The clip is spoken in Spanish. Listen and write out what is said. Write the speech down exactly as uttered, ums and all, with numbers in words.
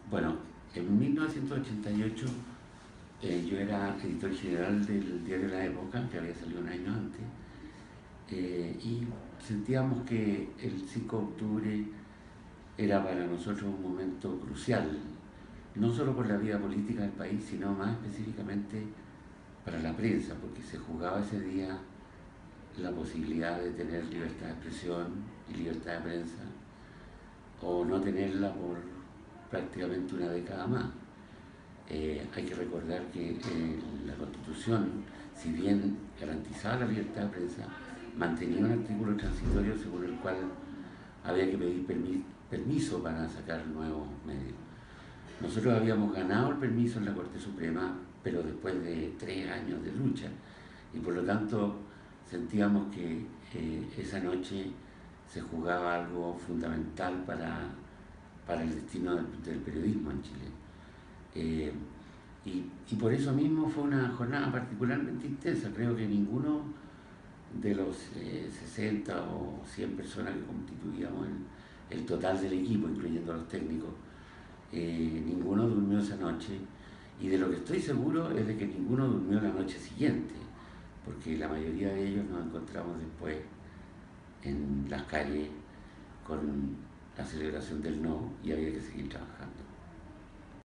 Bueno, en mil novecientos ochenta y ocho eh, yo era editor general del diario La Época, que había salido un año antes, eh, y sentíamos que el cinco de octubre era para nosotros un momento crucial, no solo por la vida política del país, sino más específicamente para la prensa, porque se jugaba ese día la posibilidad de tener libertad de expresión y libertad de prensa, o no tenerla por prácticamente una década más. Eh, hay que recordar que eh, la Constitución, si bien garantizaba la libertad de prensa, mantenía un artículo transitorio según el cual había que pedir permi permiso para sacar nuevos medios. Nosotros habíamos ganado el permiso en la Corte Suprema, pero después de tres años de lucha, y por lo tanto sentíamos que eh, esa noche se jugaba algo fundamental para, para el destino del, del periodismo en Chile. Eh, y, y por eso mismo fue una jornada particularmente intensa. Creo que ninguno de los eh, sesenta o cien personas que constituíamos el, el total del equipo, incluyendo a los técnicos, eh, ninguno durmió esa noche, y de lo que estoy seguro es de que ninguno durmió la noche siguiente, porque la mayoría de ellos nos encontramos después en las calles con la celebración del no, y había que seguir trabajando.